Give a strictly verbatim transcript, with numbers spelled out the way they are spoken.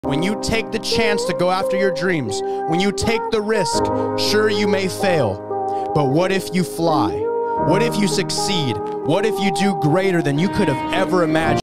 When you take the chance to go after your dreams, when you take the risk, sure, you may fail, but what if you fly? What if you succeed? What if you do greater than you could have ever imagined?